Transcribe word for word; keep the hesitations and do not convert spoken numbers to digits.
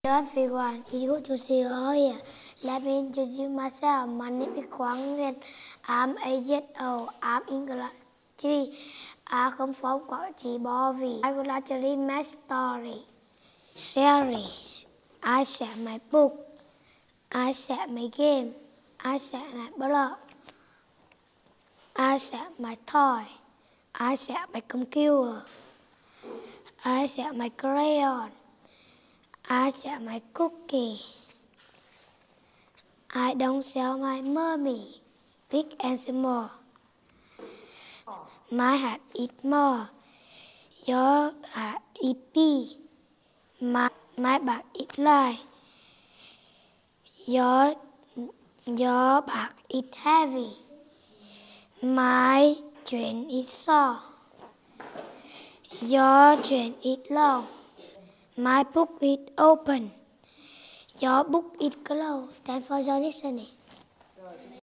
Hello everyone, it's good to see you all here. Let me introduce myself. My name is Quang Nguyen. I'm eight years old. I'm in class three. I come from Quảng Trị, Bo Vì. I would like to read my story. Sharing. I share my book. I share my game. I share my blog. I share my toy. I share my computer. I share my crayon. I share my cookie. I don't sell my mommy, big and small. My heart eat more. Your heart eat bee. My, my back eat light. Your, your back eat heavy. My train is short. Your train is long. My book is open. Your book is closed. Thanks for your listening.